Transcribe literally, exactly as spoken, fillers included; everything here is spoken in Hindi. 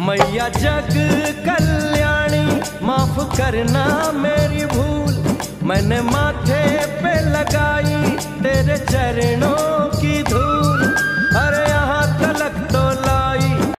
मैया जग कल्याणी माफ करना मेरी भूल, मैंने माथे पे लगाई तेरे चरणों